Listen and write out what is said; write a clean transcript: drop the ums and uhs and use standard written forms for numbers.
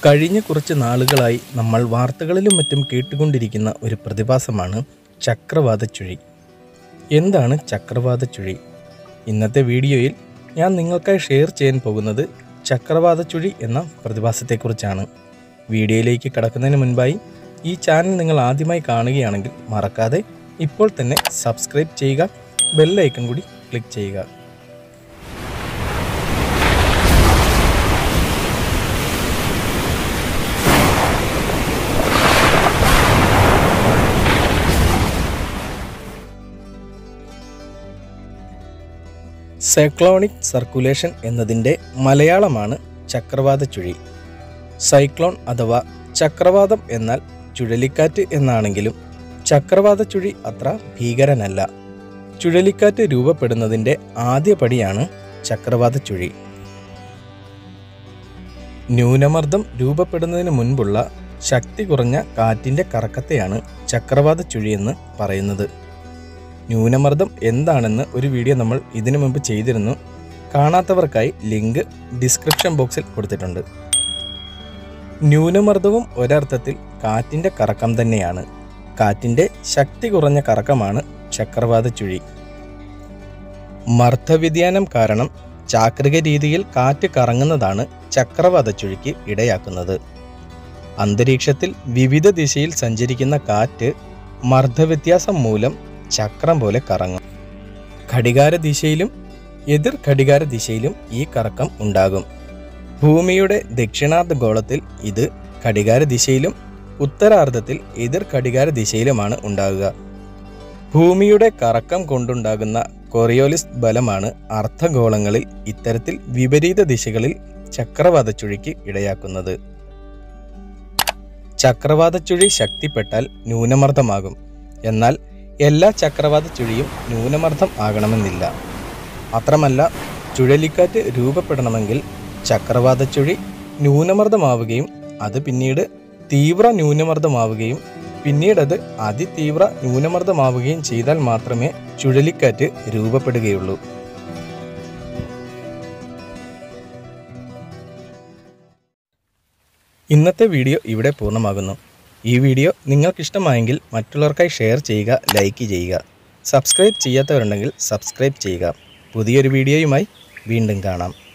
കഴിഞ്ഞ കുറച്ച് നാളുകളായി നമ്മൾ വാർത്തകളിലും മറ്റും കേട്ടുകൊണ്ടിരിക്കുന്ന ഒരു പ്രതിഭാസമാണ് ചക്രവാത ചുഴി. എന്താണ് ചക്രവാത ചുഴി? ഇന്നത്തെ വീഡിയോയിൽ ഞാൻ നിങ്ങൾക്കായി ഷെയർ ചെയ്യാൻ പോകുന്നത് ചക്രവാത ചുഴി എന്ന പ്രതിഭാസത്തെക്കുറിച്ചാണ്. വീഡിയോയിലേക്ക് കടക്കുന്നതിന് മുൻപായി ഈ ചാനൽ നിങ്ങൾ ആദ്യമായി കാണുകയാണെങ്കിൽ മറക്കാതെ ഇപ്പോൾ തന്നെ സബ്സ്ക്രൈബ് ചെയ്യുക, ബെൽ ഐക്കൺ കൂടി ക്ലിക്ക് ചെയ്യുക. സൈക്ലോണിക് സർക്കുലേഷൻ എന്നതിൻ്റെ മലയാളമാണ് ചക്രവാത ചുഴി. സൈക്ലോൺ അഥവാ ചക്രവാതം എന്നാൽ ചുഴലിക്കാറ്റ് എന്നാണെങ്കിലും ചക്രവാത ചുഴി അത്ര ഭീകരനല്ല. ചുഴലിക്കാറ്റ് രൂപപ്പെടുന്നതിൻ്റെ ആദ്യപടിയാണ് ചക്രവാത ചുഴി. ന്യൂനമർദ്ദം രൂപപ്പെടുന്നതിന് മുൻപുള്ള ശക്തി കുറഞ്ഞ കാറ്റിൻ്റെ കറക്കത്തെയാണ് ചക്രവാത ചുഴിയെന്ന് പറയുന്നത്. ന്യൂനമർദ്ദം എന്താണെന്ന് ഒരു വീഡിയോ നമ്മൾ ഇതിനു മുമ്പ് ചെയ്തിരുന്നു. കാണാത്തവർക്കായി ലിങ്ക് ഡിസ്ക്രിപ്ഷൻ ബോക്സിൽ കൊടുത്തിട്ടുണ്ട്. ന്യൂനമർദ്ദവും ഒരർത്ഥത്തിൽ കാറ്റിൻ്റെ കറക്കം തന്നെയാണ്. കാറ്റിൻ്റെ ശക്തി കുറഞ്ഞ കറക്കമാണ് ചക്രവാത ചുഴി. മർദ്ദവ്യതിയാനം കാരണം ചാക്രിക രീതിയിൽ കാറ്റ് കറങ്ങുന്നതാണ് ചക്രവാത ചുഴിക്ക് ഇടയാക്കുന്നത്. അന്തരീക്ഷത്തിൽ വിവിധ ദിശയിൽ സഞ്ചരിക്കുന്ന കാറ്റ് മർദ്ദവ്യത്യാസം മൂലം ചക്രം പോലെ കറങ്ങും. ഘടികാര ദിശയിലും എതിർ ഘടികാര ദിശയിലും ഈ കറക്കം ഉണ്ടാകും. ഭൂമിയുടെ ദക്ഷിണാർദ്ധഗോളത്തിൽ ഇത് ഘടികാര ദിശയിലും ഉത്തരാർദ്ധത്തിൽ എതിർ ഘടികാര ദിശയിലുമാണ് ഉണ്ടാകുക. ഭൂമിയുടെ കറക്കം കൊണ്ടുണ്ടാകുന്ന കോറിയോലിസ് ബലമാണ് അർദ്ധഗോളങ്ങളിൽ ഇത്തരത്തിൽ വിപരീത ദിശകളിൽ ചക്രവാത ചുഴിക്ക് ഇടയാക്കുന്നത്. ചക്രവാത ചുഴി ശക്തിപ്പെട്ടാൽ ന്യൂനമർദ്ദമാകും. എന്നാൽ എല്ലാ ചക്രവാത ചുഴിയും ന്യൂനമർദ്ദം ആകണമെന്നില്ല. മാത്രമല്ല, ചുഴലിക്കാറ്റ് രൂപപ്പെടണമെങ്കിൽ ചക്രവാത ചുഴി ന്യൂനമർദ്ദമാവുകയും അത് പിന്നീട് തീവ്ര ന്യൂനമർദ്ദമാവുകയും പിന്നീടത് അതിതീവ്ര ന്യൂനമർദ്ദമാവുകയും ചെയ്താൽ മാത്രമേ ചുഴലിക്കാറ്റ് രൂപപ്പെടുകയുള്ളൂ. ഇന്നത്തെ വീഡിയോ ഇവിടെ പൂർണ്ണമാകുന്നു. ഈ വീഡിയോ നിങ്ങൾക്കിഷ്ടമായെങ്കിൽ മറ്റുള്ളവർക്കായി ഷെയർ ചെയ്യുക, ലൈക്ക് ചെയ്യുക. സബ്സ്ക്രൈബ് ചെയ്യാത്തവരുണ്ടെങ്കിൽ സബ്സ്ക്രൈബ് ചെയ്യുക. പുതിയൊരു വീഡിയോയുമായി വീണ്ടും കാണാം.